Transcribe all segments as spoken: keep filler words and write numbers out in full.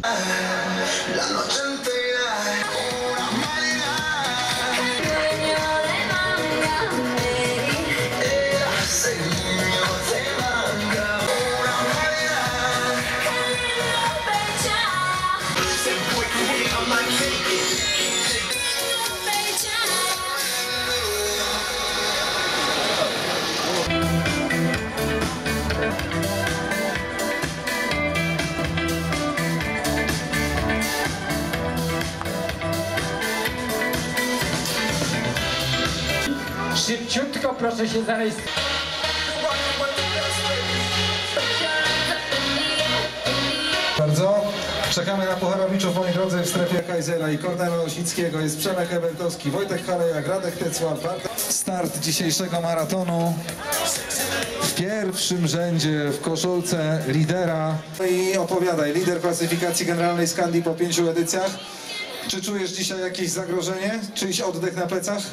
La noche entera, una marina. Dueño de manga, ella se dueño de manga, una marina. Que lindo pecha. Se fue conmigo, I'm like, take it. Szybciutko proszę się zarejestrować. Bardzo. Czekamy na Pucharowiczów, moi drodzy, w strefie Kajzera i Kornela Osickiego. Jest Przemek Ewentowski, Wojtek Halejak, Radek Tecław. Start dzisiejszego maratonu w pierwszym rzędzie w koszulce lidera. I opowiadaj, lider klasyfikacji generalnej Skandii po pięciu edycjach. Czy czujesz dzisiaj jakieś zagrożenie? Czyjś oddech na plecach?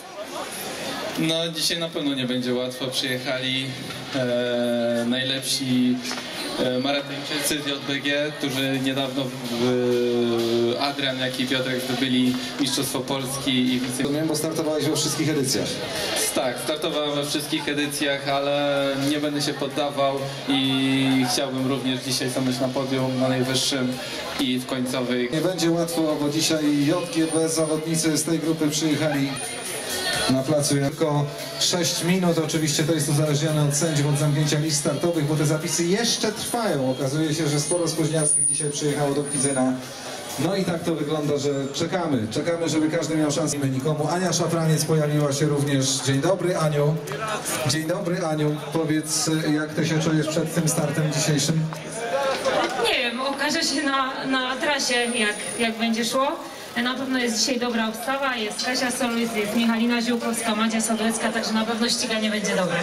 No dzisiaj na pewno nie będzie łatwo. Przyjechali e, najlepsi e, maratończycy z J B G, którzy niedawno w, Adrian, jak i Piotrek zdobyli Mistrzostwo Polski i wice... Rozumiem, bo startowałeś we wszystkich edycjach. Tak, startowałem we wszystkich edycjach, ale nie będę się poddawał i chciałbym również dzisiaj stanąć na podium, na najwyższym i w końcowej. Nie będzie łatwo, bo dzisiaj J G B zawodnicy z tej grupy przyjechali na placu tylko sześć minut. Oczywiście to jest uzależnione od sędziów, od zamknięcia list startowych, bo te zapisy jeszcze trwają. Okazuje się, że sporo spóźnialskich dzisiaj przyjechało do Kwidzyna. No i tak to wygląda, że czekamy. Czekamy, żeby każdy miał szansę. Nikomu. Ania Szafraniec pojawiła się również. Dzień dobry, Aniu. Dzień dobry, Aniu. Powiedz, jak ty się czujesz przed tym startem dzisiejszym? Nie wiem, okaże się na, na trasie, jak, jak będzie szło. Na pewno jest dzisiaj dobra obstawa, jest Kasia Solwys, jest Michalina Ziółkowska, Madzia Sadłecka, także na pewno ściganie będzie dobre.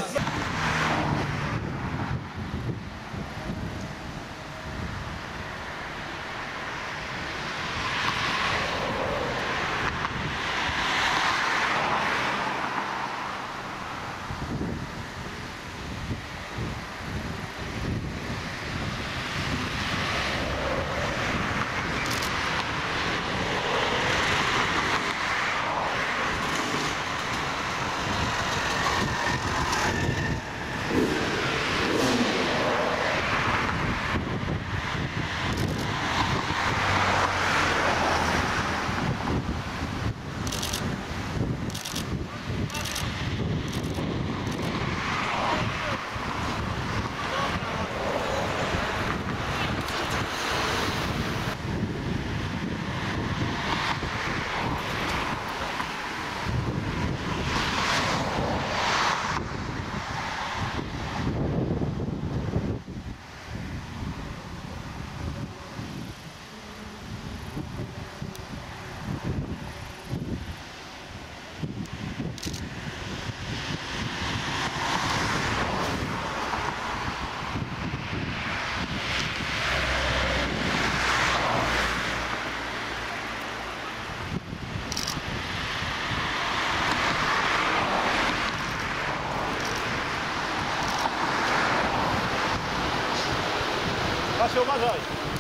Kasia, uważaj!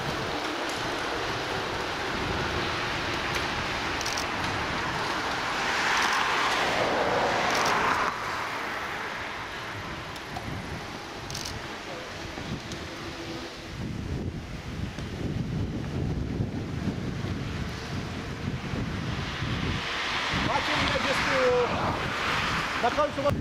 Macie mnie gdzie z tyłu! Na końcu...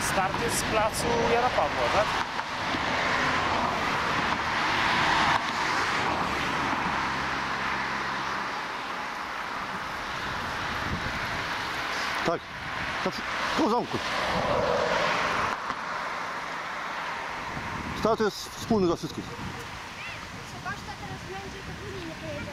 Start jest z placu Jana Pawła, tak? Tak, tak, koło zamku. Start jest wspólny dla wszystkich. Baszta teraz będzie, to później nie pojedzie.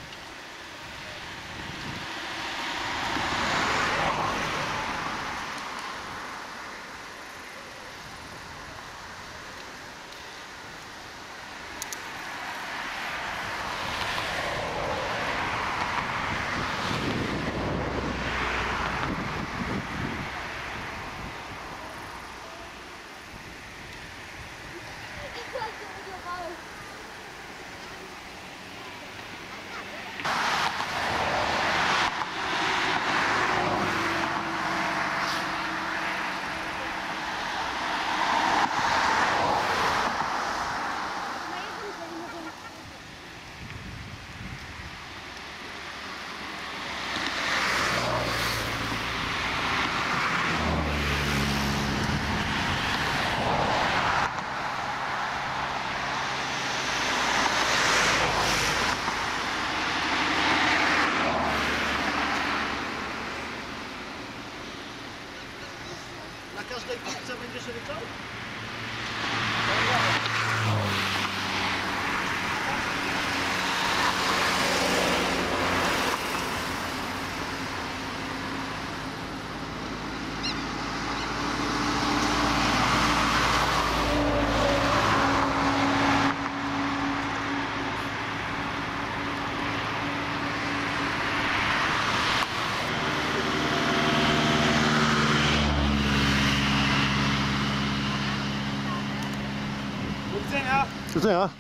Na każdej piłce będziesz ryczał? Do widzenia! Do widzenia.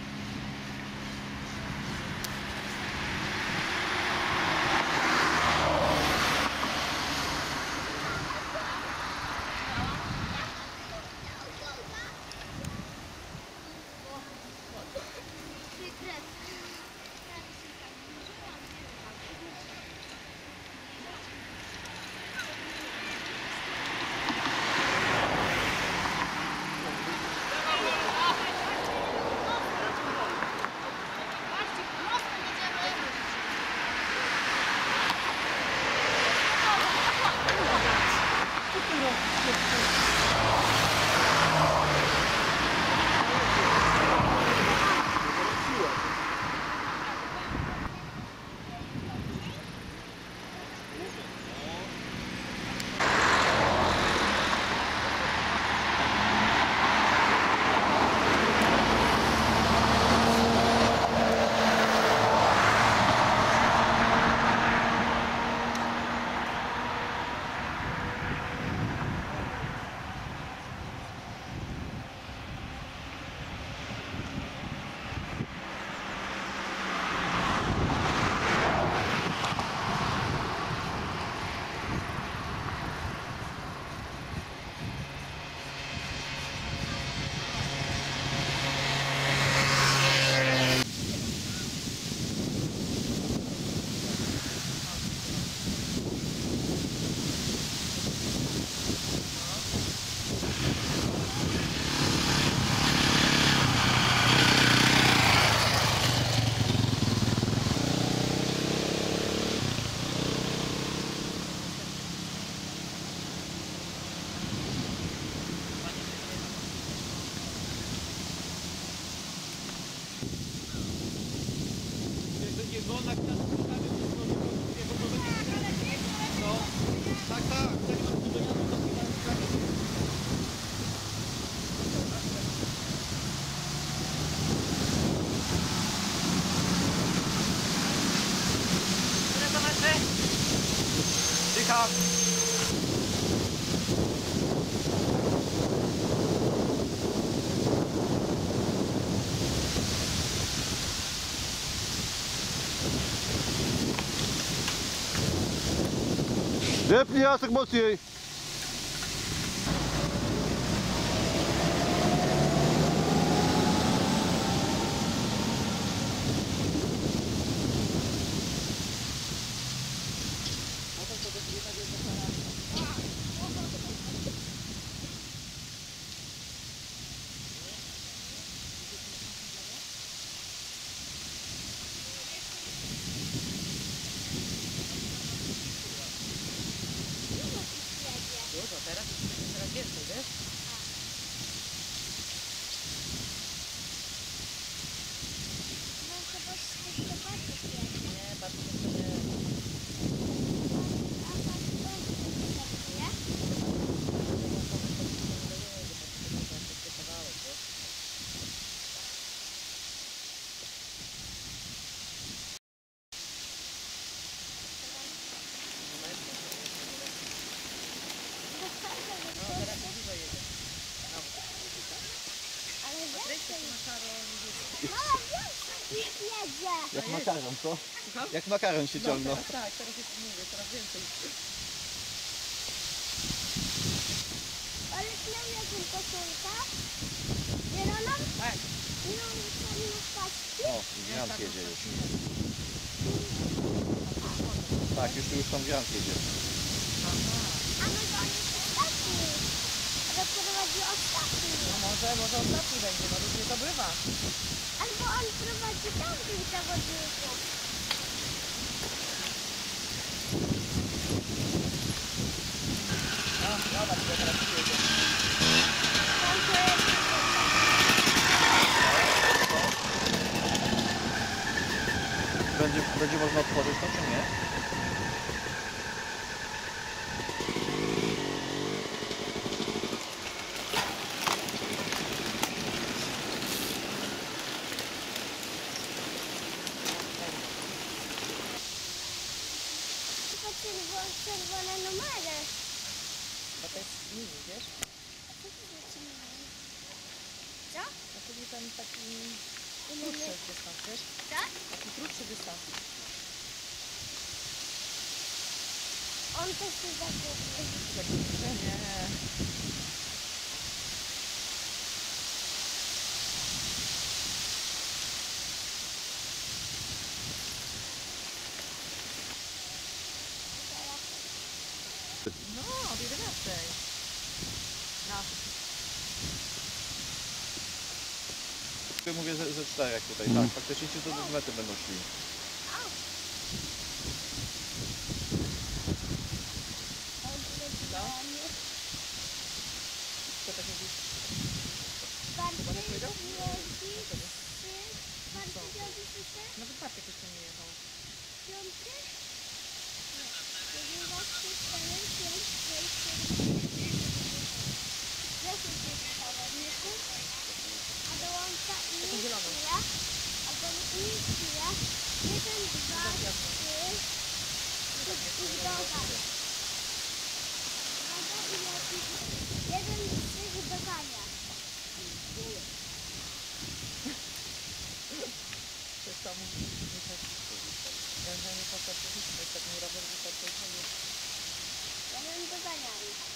Dycha! Depnij Jacek mocniej. więcej, wiesz? No chyba jeszcze bardziej jest. Nie, bardzo to nie. A pan to nie? Ale więcej. Mama więcej jedzie. Jak makaron, co? Jak makaron się ciągnął. Tak, tak, teraz już mówię, coraz więcej. Ale miał jakąś koszulkę? Zieloną? Tak. I mam czarną paczki. O, Grant jedzie już. Tak, już tu już tam Grant jedzie. A no to on jest ostatni. Ale prowadzi ostatni. No może, może ostatni będzie, no różnie to bywa. Albo on prowadzi tamtych zawodników. No, dobra, to teraz jedzie. Tam to jest... Będzie, będzie można otworzyć to, czy nie? Tylko czerwo- czerwone numery. Bo to jest mini, wiesz? A co to znaczy numery? Co? No czyli ten taki Ile krótszy jest? dystans, wiesz? Co? Taki krótszy dystans. On też się zagubił. Taki krótszy? Nie. No, od jedenastej. No. Ja mówię ze, ze czterech tutaj, tak. Faktycznie ci do metry będą szli. Co tak mówisz? Bardziej Chyba nie powiedział? jeździ, trzy, bardziej jeździ, trzy, Nawet Bartek jeszcze nie jechał. piąty, jedenaście, cztery, pięć, sześć, siedem, dziesięć jest zawodników, a dołącza i Taką zieloną. chwilę, a do i chwilę, jeden, dwa, trzy, i w dogania. Jeden, trzy i dogania. Coś tam nie tak. Ja nie potrafię, to jest taki rower wystarczający. Jeden dogania.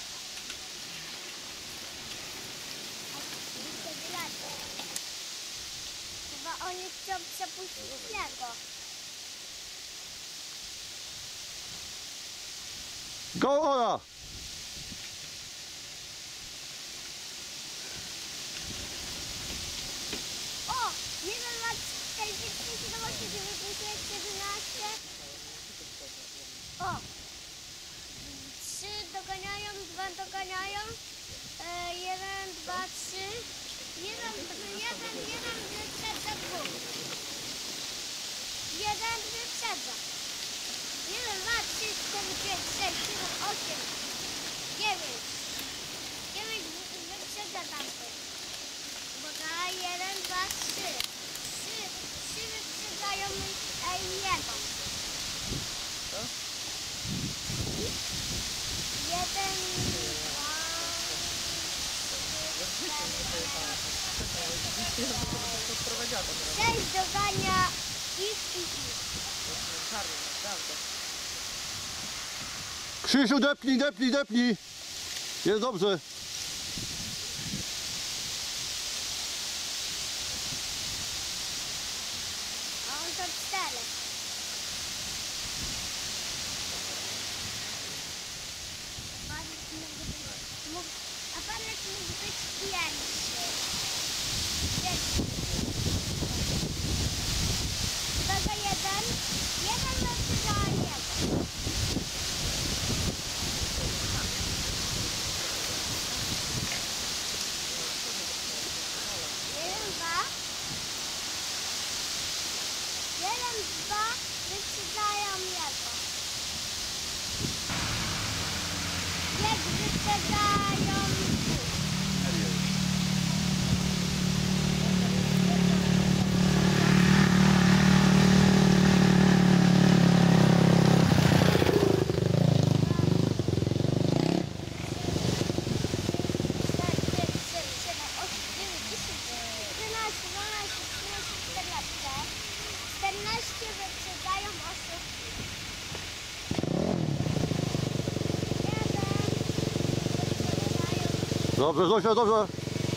A wtedy lata. Chyba oni chcą przepuścić jego. Go Ola! O! jeden, dwa, cztery, pięć, sześć, siedem, osiem, dziewięć, dziesięć, jedenaście. O! Trzy doganiają, dwa doganiają. E, jeden, dwa, trzy. Jeden, jeden, jeden wyprzedza dwóch. Jeden wyprzedza. Jeden, dwa, trzy, cztery, pięć, sześć, siedem, osiem, dziewięć. Dziewięć wyprzedza tamtych. Uwaga, jeden, dwa, trzy. Trzy, trzy wyprzedzają e, jego. Co? Jeden, dwa, Odprowadziła to teraz. sześć dogania ich i ich. Czarny, naprawdę. Krzysiu, depnij, depnij, depnij! Jest dobrze. A on to cztery. Panek mógł być, mógł, a panek mógł być pierwszy. Trzeci. Uwaga, jeden. Jeden wyprzedza jeden. wyprzedają. czternaście wyprzedają osób. Dobrze, Zosia, dobrze.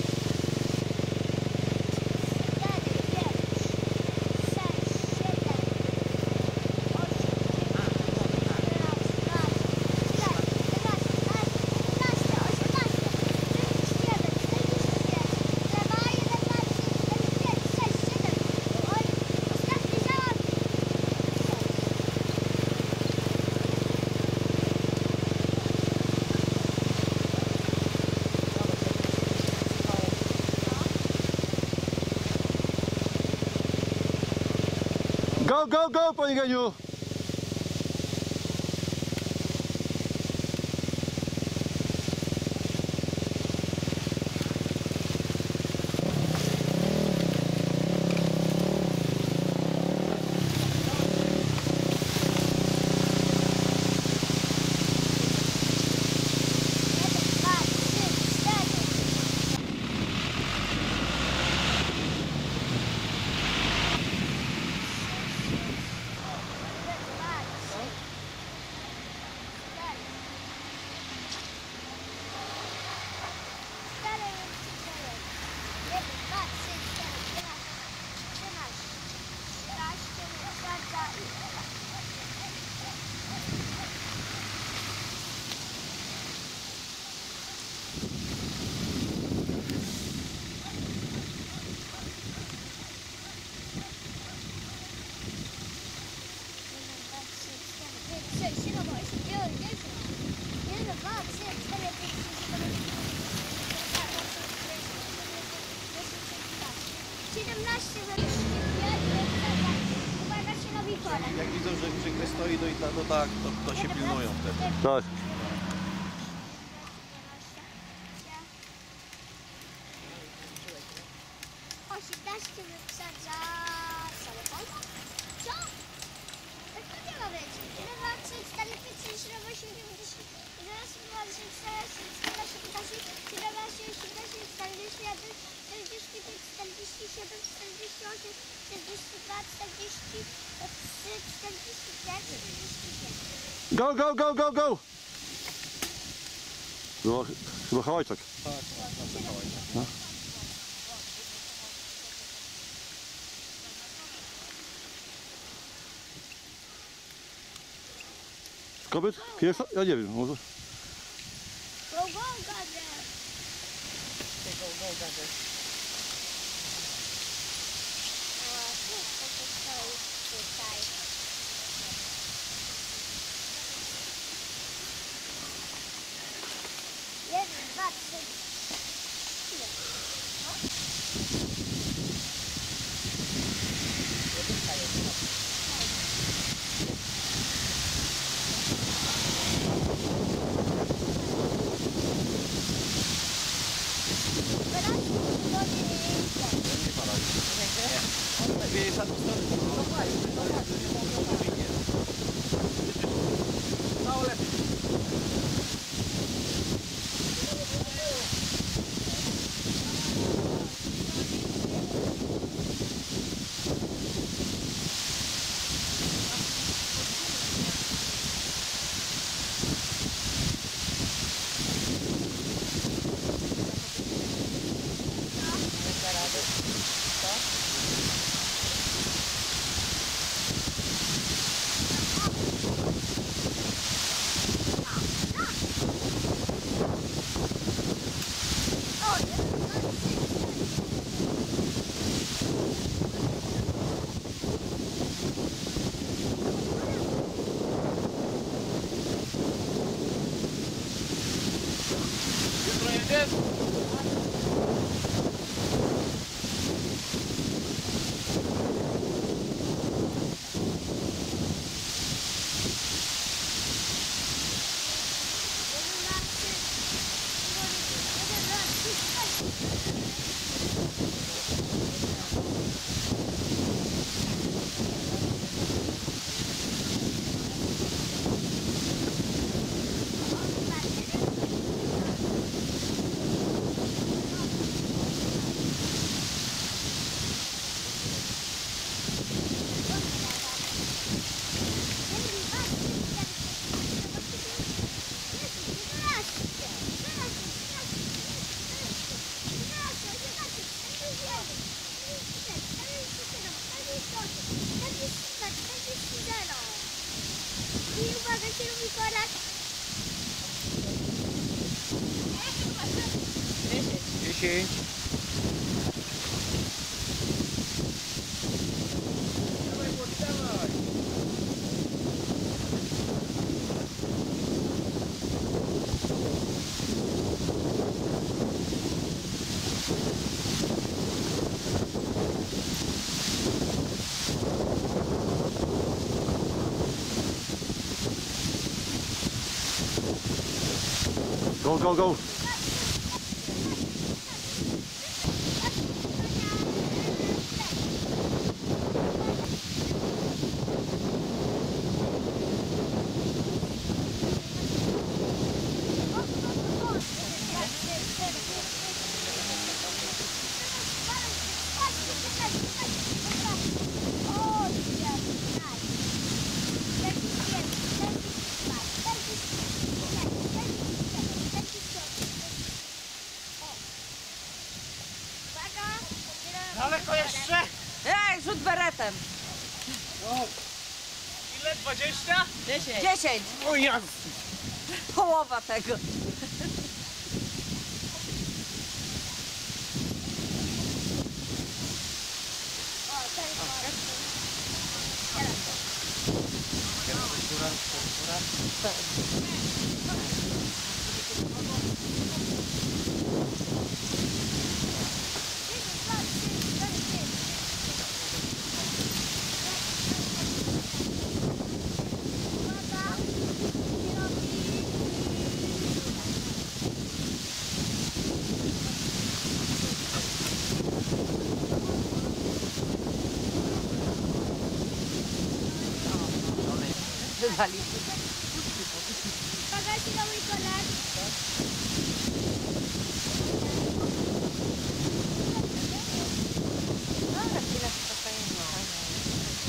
Go, go, go, panie Geniu! siedemnaście uwaga się robi pole. Jak widzą, że, że ktoś stoi, to i ta, to tak, to, to się pilnują wtedy. Tak. osiemnaście wyprzedza samochód. Co? Tak to nie ma być. jeden, dwa, trzy, cztery, pięć, sześć, siedem, osiem, dziewięć, dziesięć, jedenaście, dwanaście, trzynaście, czternaście, piętnaście, siedemnaście, osiemnaście, czterdzieści jeden, czterdzieści pięć, czterdzieści siedem, czterdzieści osiem, czterdzieści dwa, czterdzieści trzy, czterdzieści cztery, czterdzieści pięć. Go, go, go, go, go! Chyba, chyba Hałajczak. Tak, tak, nasze Hałajczak. No. Z kobiet? Pierwsza? Ja nie wiem, może. Go, go, gadę. Go, go, gadę. A, wszystko to stoi tutaj. Jeden, dwa, trzy, Wieje za tą stronę. No lepiej. Jutro jedziesz? dziesięć. Dawaj, dawaj. Go, go, go. Daleko jeszcze? Ej, rzut beretem. Ile? dwadzieścia? dziesięć. dziesięć. O Jezu. Połowa tego. Wywali. Uwaga, ci mój kolor. No, chwilę spokojnie.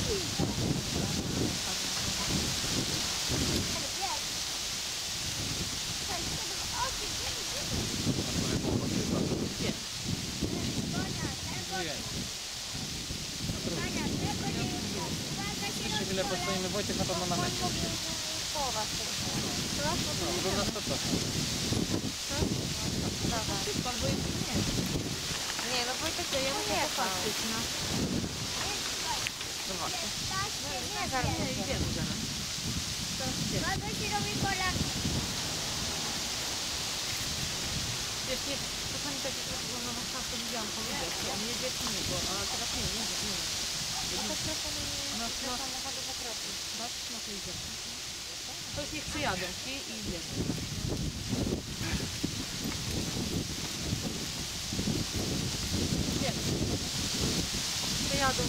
Jeszcze chwilę postoimy. Wojtek na pewno na mecie. Połowa. Był na sto procent. Nie, no Wojtek to ja muszę popatrzeć, no. No właśnie. Nie, zaraz. Nie, idziemy zaraz. Uwaga, ci mój kolor. Wiesz, nie, czasami tak jak no, na stawce widziałam, powiedzieć, on jedzie czy nie, bo a teraz nie, nie, nie. No to no, no, samochodu w okropie. Patrz, no to idziemy. To już niech przyjadą ci i idziemy. Idziemy. Przyjadą.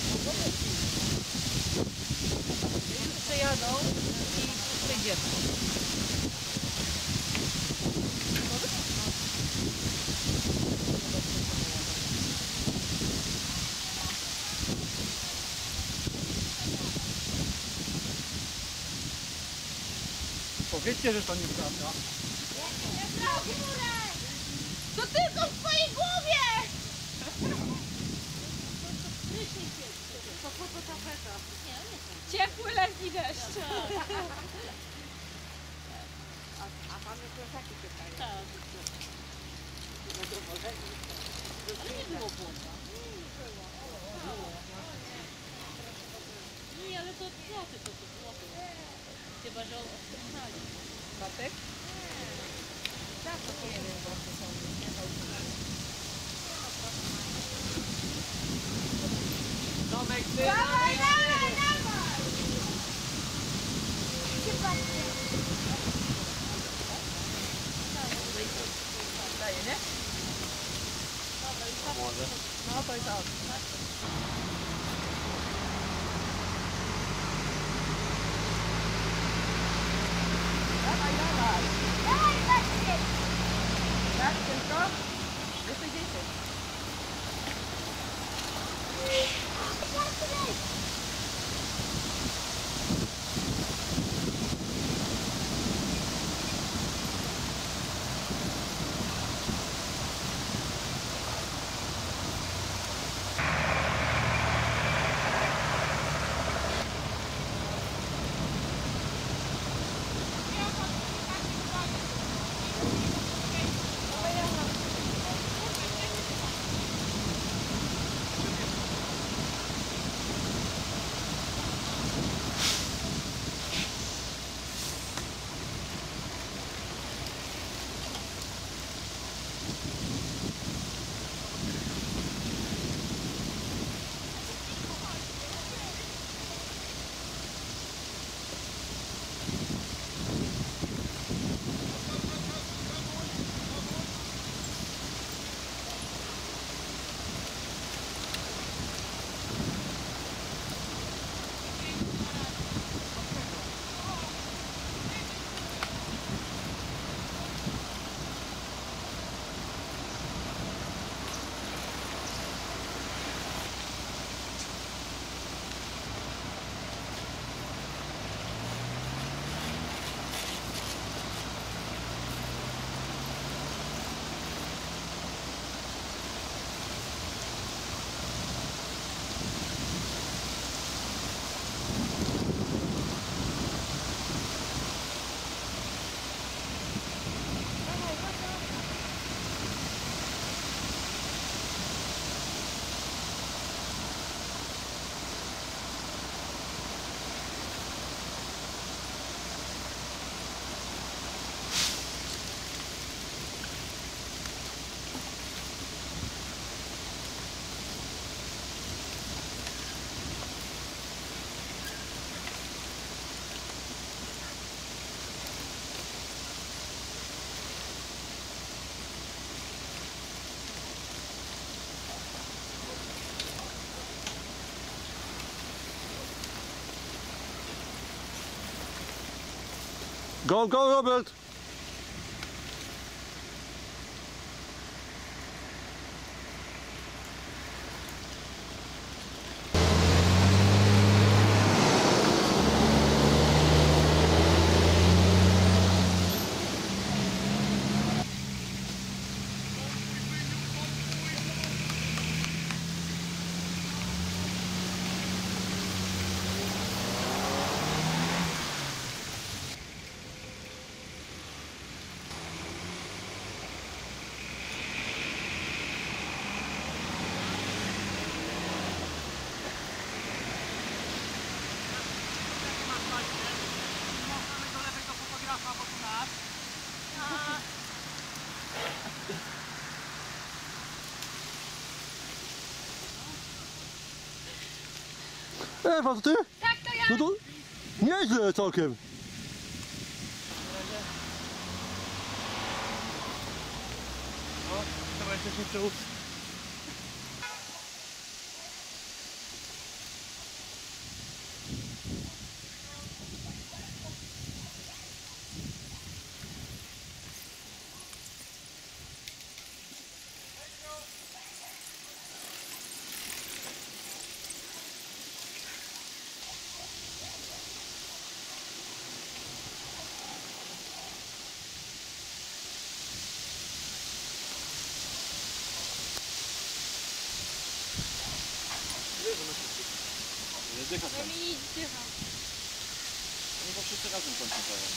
Już przyjadą i przyjdziemy. Powiedzcie, że to nieprawda. To tylko w twojej głowie! To fototapeta. Ciepły letni deszcz. A pan jest plecaki pytają. Tak. To nie było błąda. Nie, ale to złoty to to złoty. Chyba, że odstręczali. Batek? Tak, to nie wiem, bo to są Tomek, ty! Dawaj, dawaj, dawaj! daje, nie? Może. No to i tak. Dawaj, dawaj. Dawaj, patrzcie! Tak, tylko? Jeszcze dziesięć. Go, go, Robert! Ewa, to ty? Tak, to ja! No to nieźle całkiem. O, chyba jeszcze się przełóż. Nie dycha tam. Mi dycha. No bo wszyscy razem kończą teraz.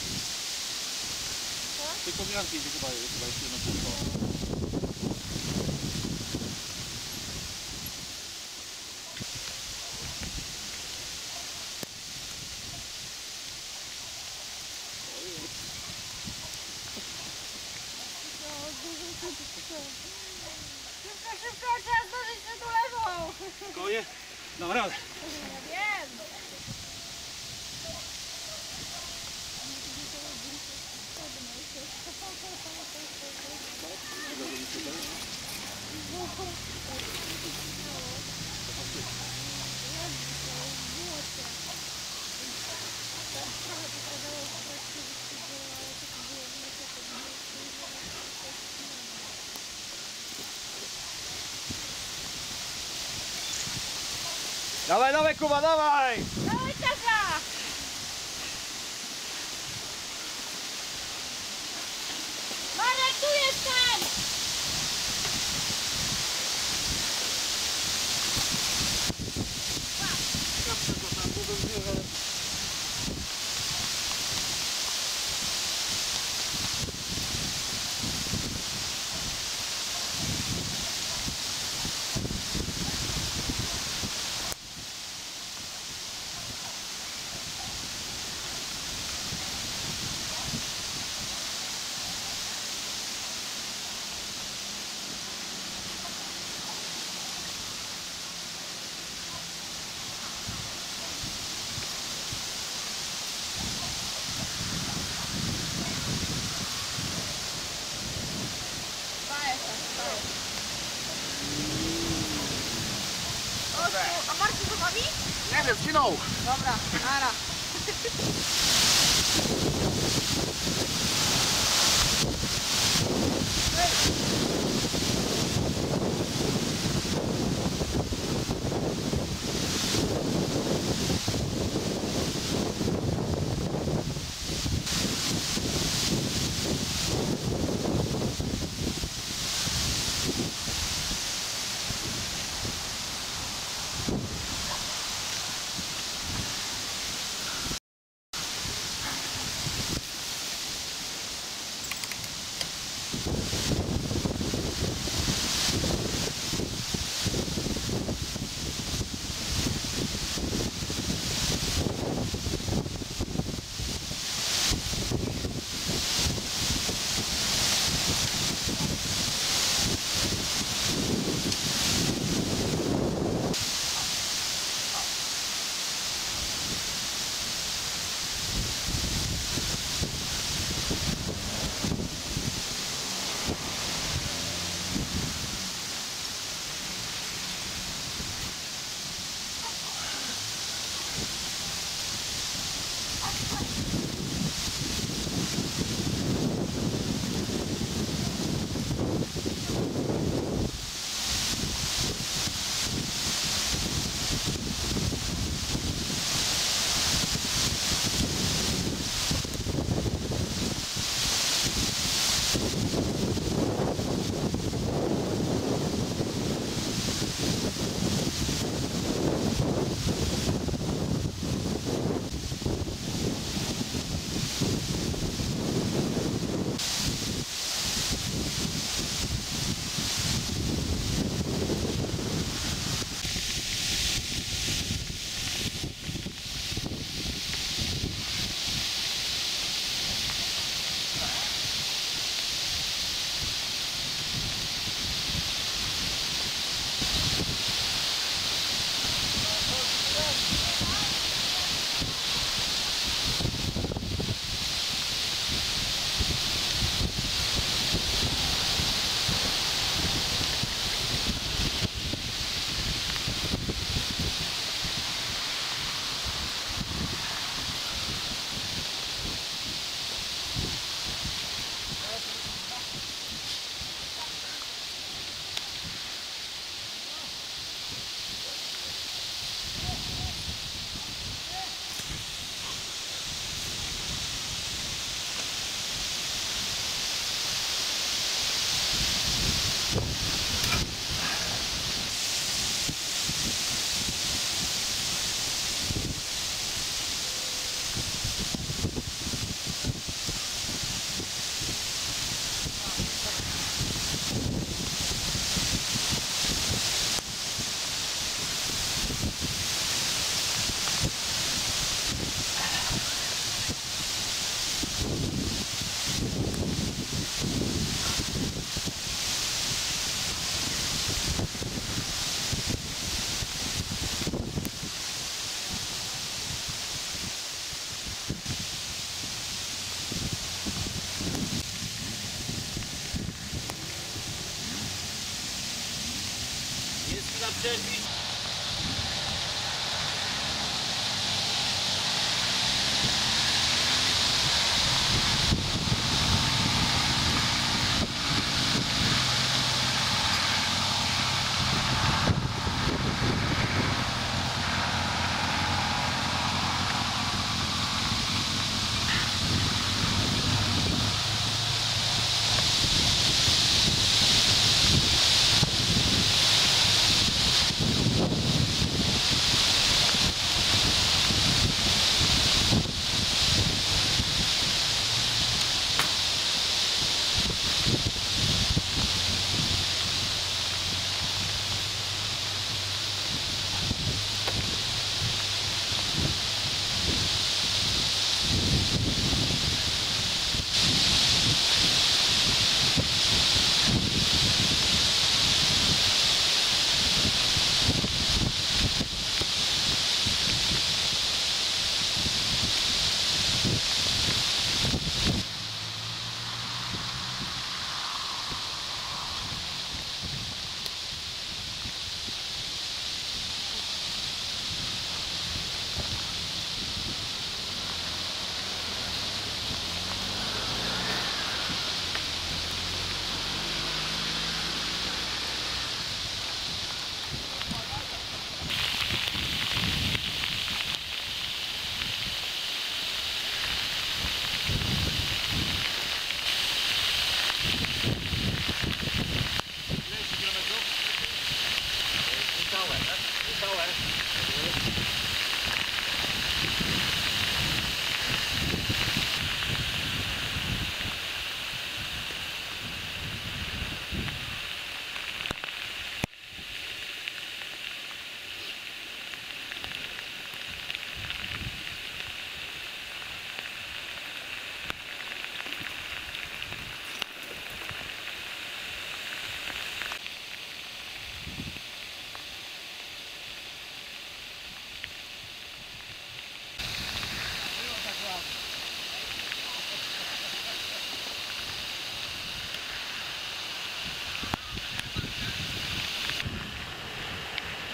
Tylko granki idzie chyba, chyba jeszcze na półko. Szybko, szybko, trzeba zdążyć przed ulewą! Koje? Dam radę. Wiem! Dawaj, dawaj Kuba, dawaj! Dawaj, Kasia! Marek, tu jestem! A Marcin za wami? Nie wiem, zginął. Dobra, nara.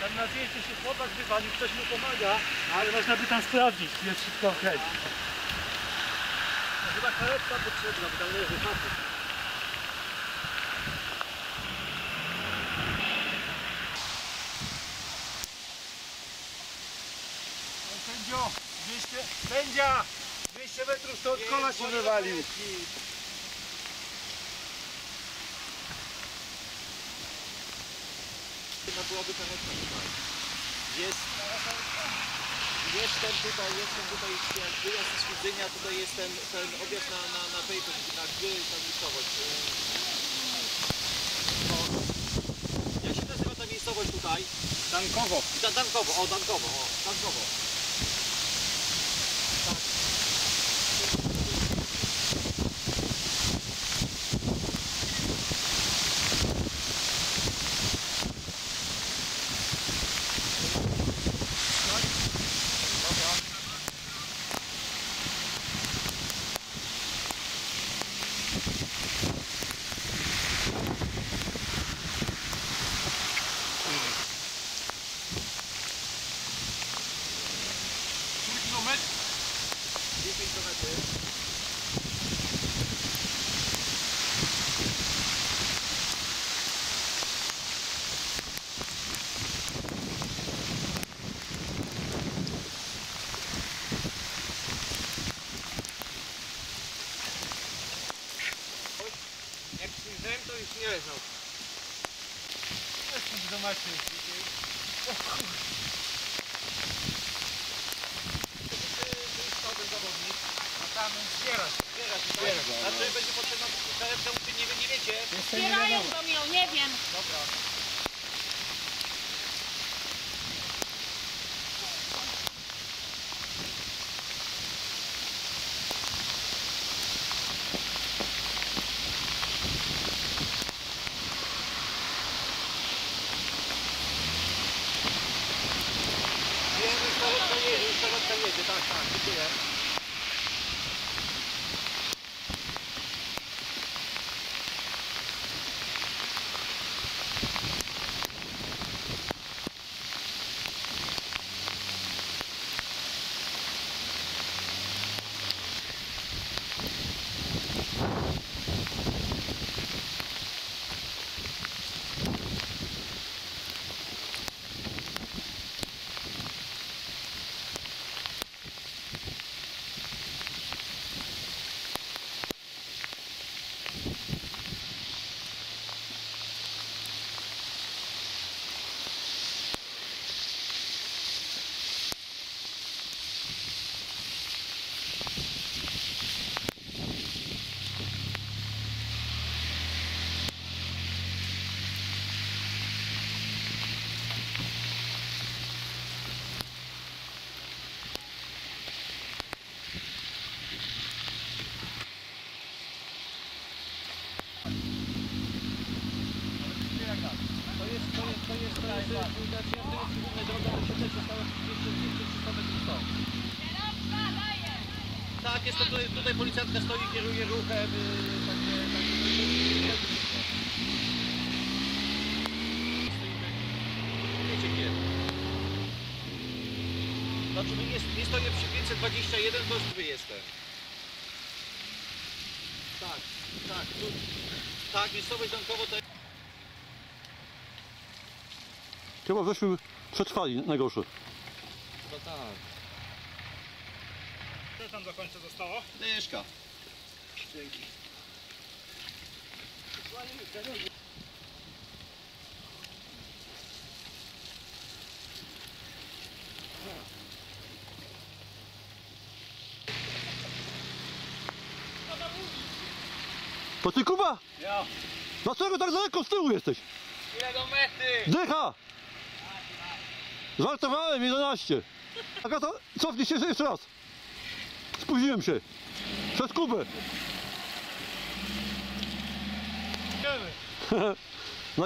Tam na zdjęciu się chłopak wywalił, ktoś mu pomaga, ale można by tam sprawdzić, czy jest wszystko ok. No chyba karetka potrzebna, bo tam leży facet. Sędzio, dwieście, sędzia! dwieście metrów to od kola się wywalił. Chyba byłaby karetka tutaj. Jest, jestem tutaj, jestem tutaj, jak wyjazd z Chudzynia, tutaj jest ten, ten objazd na, na, na paper, na gry, ta miejscowość. No, jak się nazywa ta miejscowość tutaj? Dankowo. Da, Dankowo, o Dankowo, o Dankowo. Tak. dziesięć kilometrów. Jak przyjrzałem, to już nie leżał. Jeszcze zobaczyć. O kurde. Zawodnik. A tam zbierać. Zbierać, zbierać. Znaczy będzie potrzebna karetka, czy nie, nie wiecie? Zbierają do mnie, nie wiem. Dobra. Wiem, już karetka jedzie, już karetka jedzie, tak, tak, dziękuję. To jest, to jest, to jest, to jest, to jest, droga, to się też zostało dwieście trzysta metrów stąd. Tak, jest to tutaj, tutaj policjantka stoi, kieruje ruchem, yy, takie, takie, wiecie gdzie? Znaczy, my nie, nie stoję przy pięćset dwadzieścia jeden, to już wy jestem. Tak, tak, tu, tak, miejscowość Dankowo to jest... Chyba żeśmy przetrwali najgorsze. No tak. Co tam do końca zostało? Dyszka. Dzięki. To ty, Kuba? Ja. Dlaczego tak daleko z tyłu jesteś? Ile do mety? Dycha! Żartowałem, jedenaście. Agata, cofnij się jeszcze raz. Spóźniłem się. Przez Kubę. No.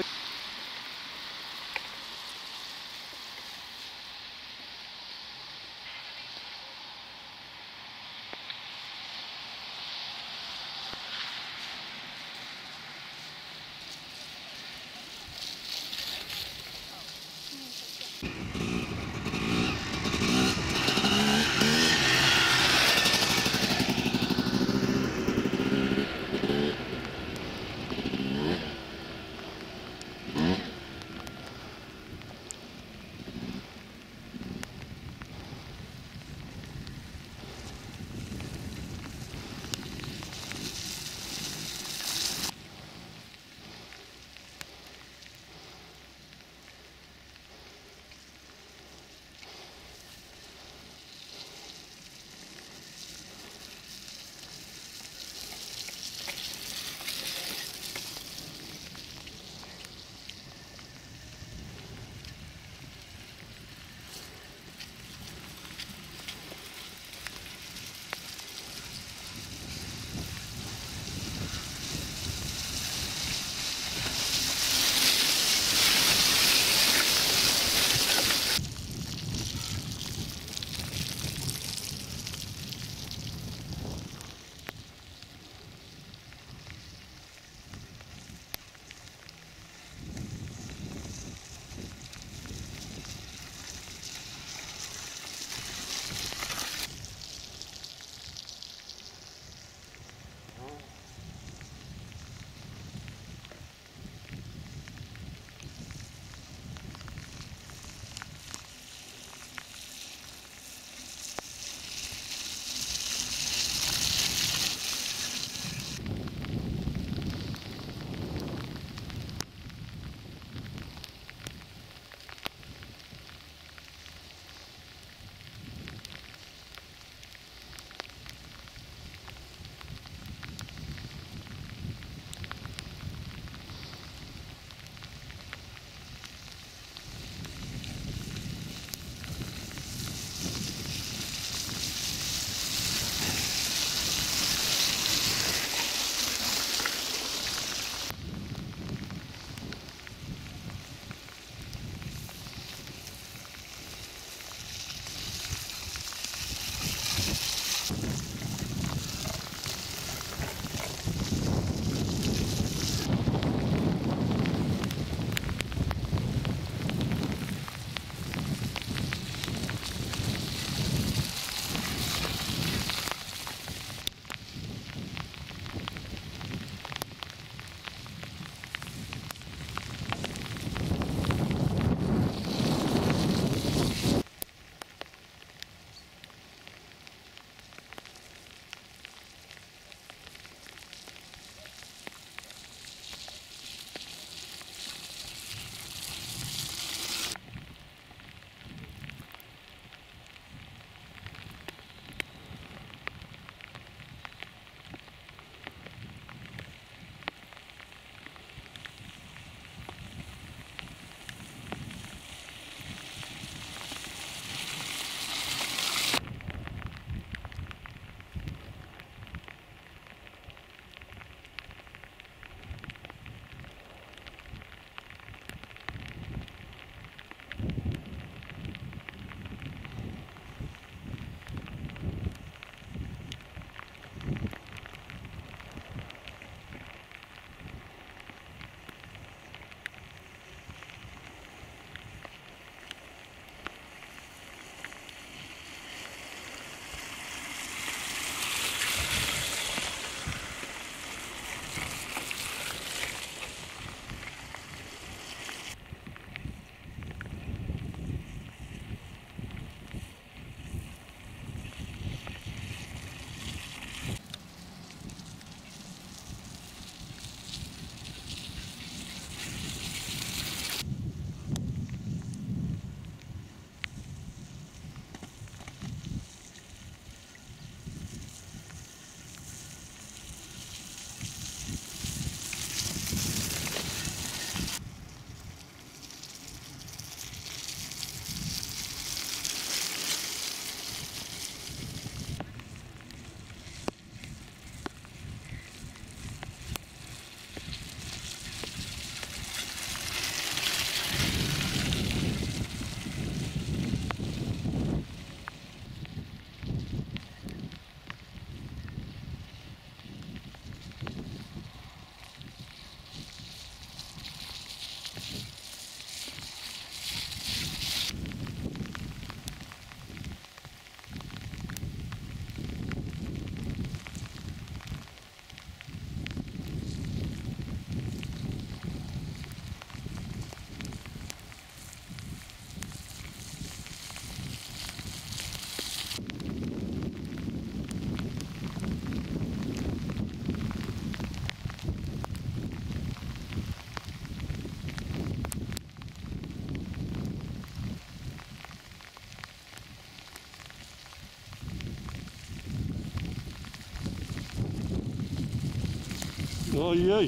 Ojej.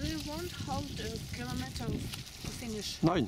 do you want? How the kilometer to finish? Nine.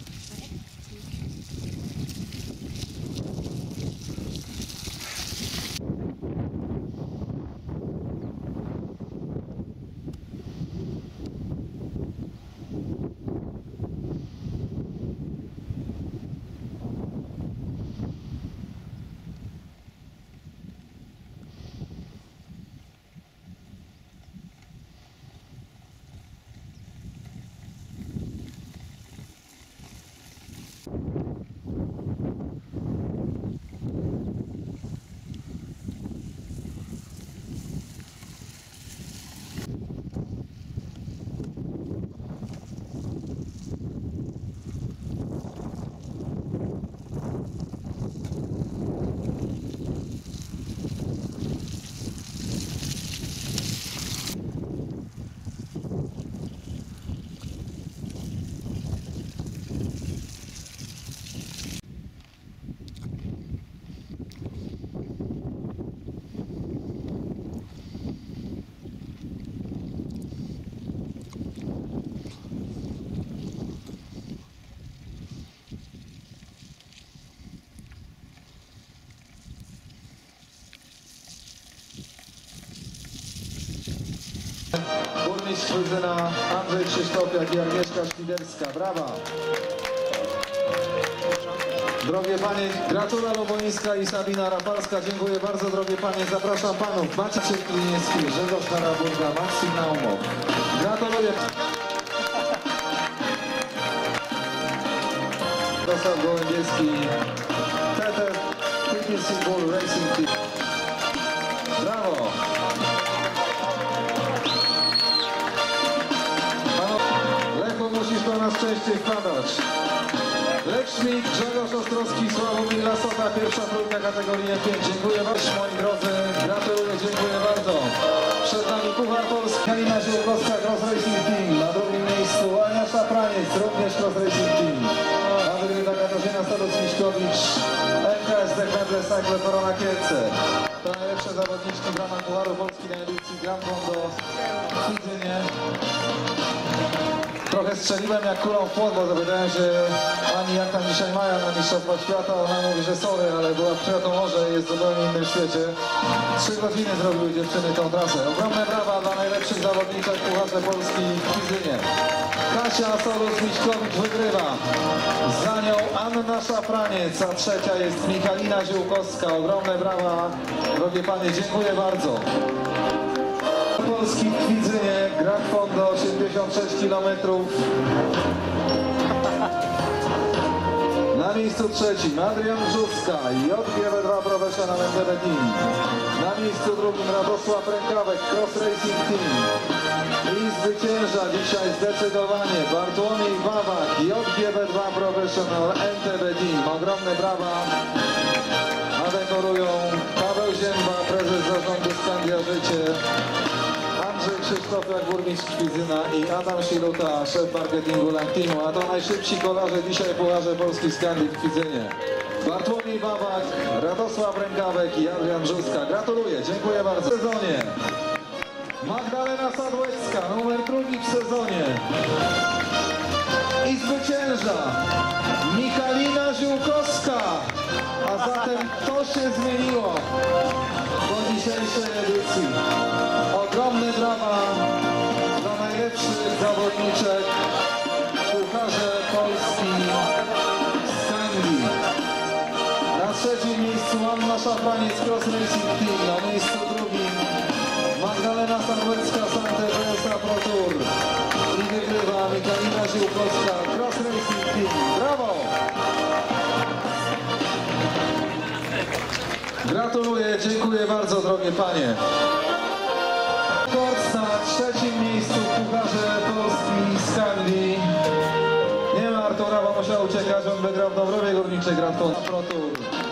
Burmistrz Chwyzyna Andrzej Krzysztofiak i Agnieszka Szwiderska. Brawa! Drogie panie, Gratula Lobońska i Sabina Rafalska. Dziękuję bardzo, drogie panie. Zapraszam panów Maciej Kliniecki, Grzegorz Haraburga, Maksim Naumow. Gratuluję. Dostał Gołębieski, T T Triple Bull Racing Team. Brawo! Lechu, musisz do nas częściej wpadać. Lech Schmidt, Grzegorz Ostrowski, Sławomir Lasota, pierwsza trójka kategorii M pięć. Dziękuję bardzo, moi drodzy. Gratuluję, dziękuję bardzo. Przed nami Puchar Polski. Halina Ziółkowska, Cross Racing Team. Na drugim miejscu Ania Szapraniec, również Cross Racing Team. Na wygrywa Katarzyna Staroc-Miśkowicz, M K S D Knedle Cycle Korona Kielce. To najlepsze zawodniczki w ramach Pucharu Polski na edycji Grand Fondo w Chwyzynie. Trochę strzeliłem jak kulą w płot, bo zapytałem się Ani, jak tam dzisiaj mają na Mistrzostwa Świata. Ona mówi, że sorry, ale była w Kwiatomorze i jest w zupełnie innym świecie. Trzy godziny zrobiły dziewczyny tą trasę. Ogromne brawa dla najlepszych zawodniczek w Pucharze Polski w Chwyzynie. Kasia Solus-Miśkowicz wygrywa. Za nią Anna Szafraniec, a trzecia jest Michalina Ziółkowska. Ogromne brawa, drogie panie, dziękuję bardzo. Polski w Chwyzynie, Grand Fondo, osiemdziesiąt sześć kilometrów. Na miejscu trzecim Adrian Brzuska, J G B dwa Professional M T B Team. Na miejscu drugim Radosław Rękawek, Cross Racing Team. I zwycięża dzisiaj zdecydowanie Bartłomiej Wawak, J G B dwa Professional M T B Team. Ogromne brawa. A dekorują Paweł Zięba, prezes zarządu Skandia Życie, Andrzej Krzysztofiak, burmistrz Chwyzyna i Adam Siluta, szef marketingu Langteamu. A to najszybsi kolarze dzisiaj w Pucharze Polski Skandii w Chwyzynie. Bartłomiej Wawak, Radosław Rękawek i Adrian Brzuska. Gratuluję, dziękuję bardzo. W sezonie Magdalena Sadłecka, numer drugi w sezonie. I zwycięża Michalina Ziółkowska. A zatem to się zmieniło po dzisiejszej edycji. Ogromne brawa dla najlepszych zawodniczek w Pucharze Polski z Skandii. Na trzecim miejscu Anna Szafraniec, Cross Racing Team. Na miejscu drugim Magdalena Sadłecka, Sante Bresa Pro Tour. I wygrywa Michalina Ziółkowska, Cross Racing Team. Brawo! Gratuluję, dziękuję bardzo, drogie panie. Kors na trzecim miejscu w Pucharze Polski Skandii. Nie ma Artura, bo musiał uciekać, on wygrał w Dąbrowie Górniczej Grand Fondo Pro Tour.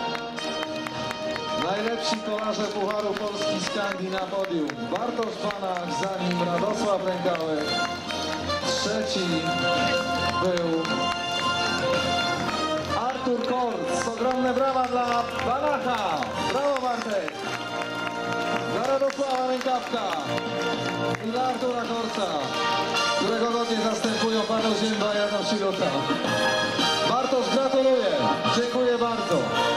Najlepsi kolarze Pucharu Polski Skandii na podium. Bartosz Banach, za nim Radosław Rękałek. Trzeci był Artur Korc. Ogromne brawa dla Banacha. Brawo, Bartek. Dla Radosława Rękawka. Dla Artura Korca, którego godnie zastępują Paweł Zięba i Adam Szylota. Bartosz, gratuluję. Dziękuję bardzo.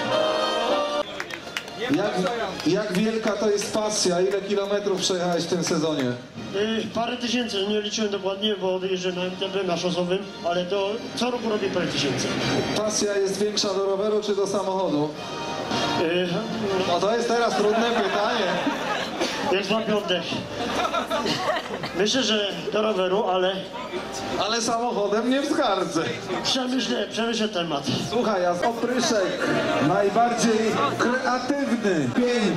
Jak, jak wielka to jest pasja? Ile kilometrów przejechałeś w tym sezonie? Yy, parę tysięcy, nie liczyłem dokładnie, bo jeżdżę na M T B, na szosowym, ale to co roku robię parę tysięcy. Pasja jest większa do roweru czy do samochodu? Yy, No to jest teraz trudne pytanie. Jak złapię oddech. Myślę, że do roweru, ale... Ale samochodem nie w skarbce. Przemyślę, przemyślę temat. Słuchaj, a z opryszek najbardziej kreatywny. Pięć.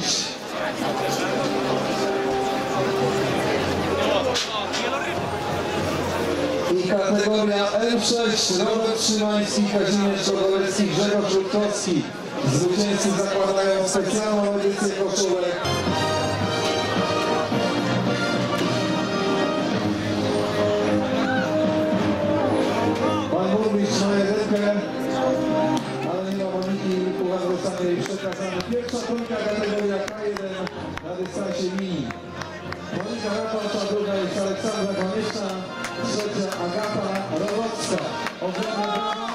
I kategoria F sześć, Robert Szymański, Kazimierz Czogolecki, Grzegorz Rutkowski. Zwycięzcy zakładają specjalną edycję koszulek. Pan burmistrz ma jedynkę, ale nie ma Moniki Puchar zostanie jej przekazany. Pierwsza trójka kategoria K jeden na dystansie mini. Monika Rapalcza, druga jest Aleksandra Konieczna, trzecia Agata Rowocka. Ogromna brawa.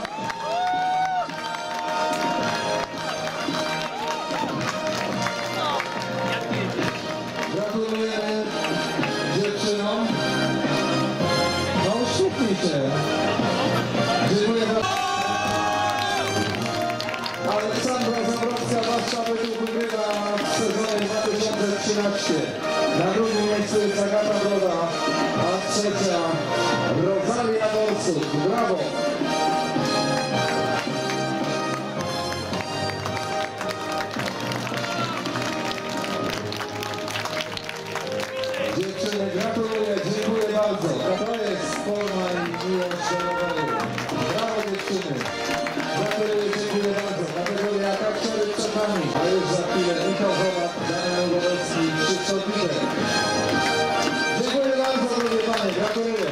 Gratulujemy dziewczynom. No uszczupnij się. Dziękuję bardzo. Aleksandra Zabrowska, Warszawy tu wygrywa w sezonie dwa tysiące trzynastym. Na drugim miejscu jest Agata Broda, a trzecia Rosalia Borsuk. Brawo! Dziewczyny, gratuluję, dziękuję bardzo. To jest forma i miłość do roweru. Brawo dziewczyny. Gratuluję, dziękuję bardzo. Kategoria K cztery przed nami. A już za chwilę Michał Chowak, Daniel Gorowski i Krzysztof Witek. Dziękuję bardzo, drogie panie. Gratuluję.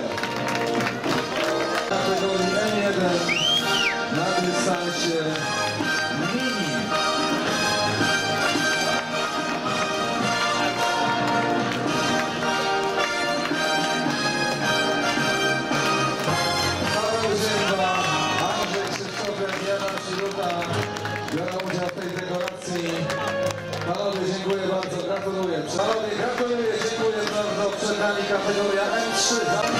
Kategorii M jeden na dystansie mini. Biorą udział w tej dekoracji. Panowie, dziękuję bardzo, gratuluję. Panowie, gratuluję, dziękuję bardzo. Przed nami kategoria M trzy.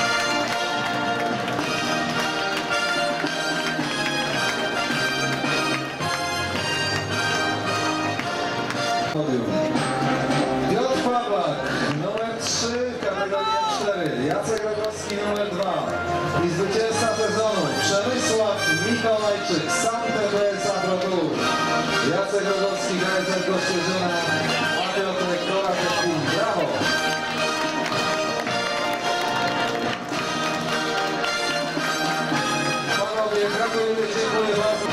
Piotr Pawlak, numer trzy, kategoria M cztery. Jacek Rogowski, numer dwa. I zwycięzca sezonu Przemysław Mikołajczyk, sam T B S Agrotur. Jacek Rogowski, K S L Kościerzyna, a Piotrek Kołaczewski. Brawo! Panowie, gratuluję, dziękuję bardzo.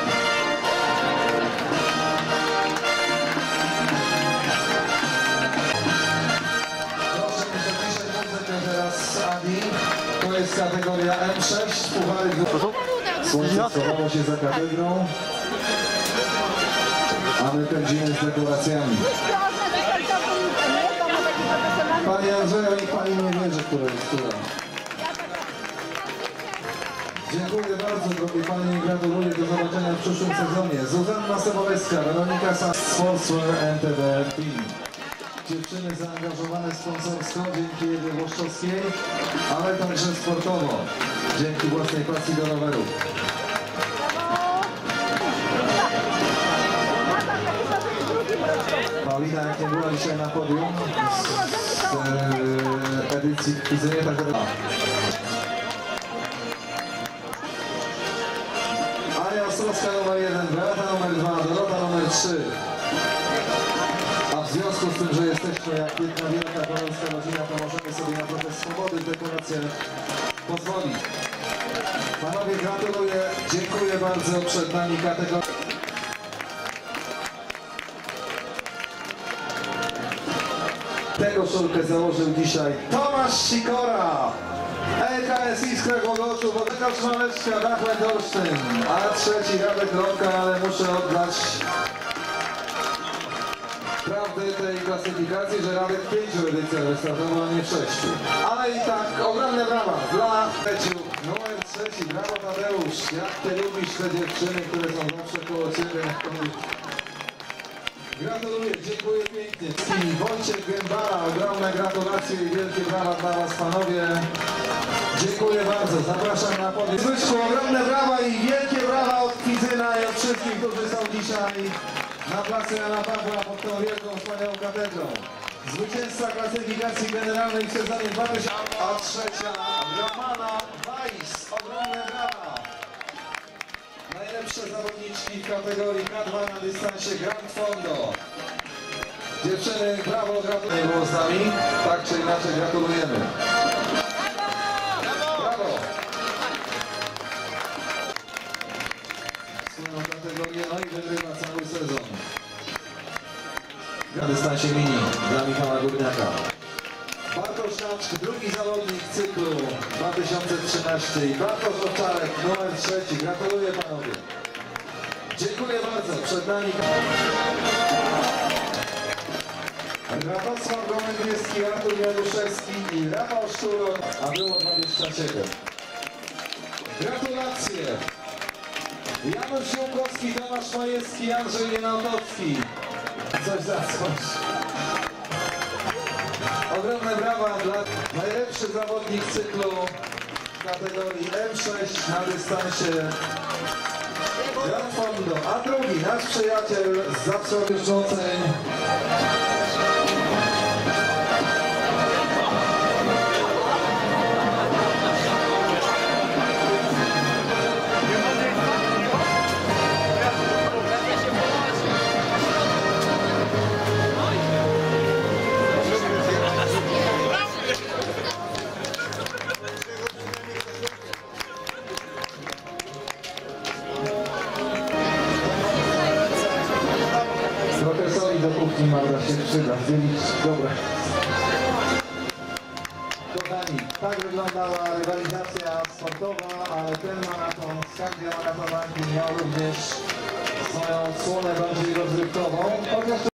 Proszę mi zapisać muzykę teraz z Adi. To jest kategoria M sześć, puchary. Słońce schowało się za katedrą, a my pędzimy z dekoracjami. Pani Andrzejo, niech pani nie wierzy, która jest która. Dziękuję bardzo, drogie panie, i gratuluję. Do zobaczenia w przyszłym sezonie. Zuzanna Sobolewska, Weronika Sa, Sportswear N T B Team. Dziewczyny zaangażowane sponsorsko dzięki Ewie Włoszczowskiej, ale także sportowo, dzięki własnej pasji do roweru. Paulina, jak nie była dzisiaj na podium z e, edycji Kwizynie, tak to Ania Ostrowska numer jeden, Beata numer dwa, Dorota numer trzy. A w związku z tym, że jesteśmy jak jedna wielka polska rodzina, to możemy sobie na trochę swobody dekorację pozwolić. Panowie, gratuluję, dziękuję bardzo. Przed nami kategoria. Tego szulkę założył dzisiaj Tomasz Sikora. E K S Iskra Głogoczu, Wodeka Szmaleczka, Dachłę Olsztyn. A trzeci Radek Rąka, ale muszę oddać prawdy tej klasyfikacji, że nawet w pięciu edycjach wystartował, a nie w sześciu. Ale i tak ogromne brawa dla Peciu. Numer trzeci, brawo Tadeusz. Jak ty lubisz te dziewczyny, które są zawsze koło ciebie. Gratuluję, dziękuję pięknie. I Wojciech Gębara, ogromne gratulacje i wielkie brawa dla was panowie. Dziękuję bardzo, zapraszam na podium. Zbyszku, ogromne brawa i wielkie brawa od Kwidzyna i od wszystkich, którzy są dzisiaj na placu Jana Pawła pod tą wielką, wspaniałą katedrą. Zwycięzca klasyfikacji generalnej w sezonie dwa tysiące, a trzecia Romana Weiss, ogromne brawa. Najlepsze zawodniczki w kategorii K dwa na dystansie Grand Fondo. Dziewczyny, brawo, gratuluję. Było z nami, tak czy inaczej gratulujemy. Brawo! Swoją kategorię, no i wygrywa cały sezon. Na dystansie mini dla Michała Górniaka. Bartosz Naczk, drugi zawodnik cyklu dwa tysiące trzynaście i Bartosz Owczarek, numer trzeci. Gratuluję panowie. Dziękuję bardzo. Przed nami Radosław Gołębieski, Artur Januszewski i Rafał Szczurok, a było dwadzieścia siedem. Gratulacje. Janusz Ziółkowski, Tomasz Majewski, Andrzej Jenałtowski. Coś za coś. Ogromne brawa dla najlepszy zawodnik cyklu w kategorii M sześć na dystansie Grand Fondo, a drugi nasz przyjaciel z Zabrze Rzuceń. Trochę soli do kuchni Magda się przyda, zjeść dobre. Kochani, tak wyglądała rywalizacja sportowa, ale ten maraton z Skandia Maratowanki miał również swoją słonę bardziej rozrywkową.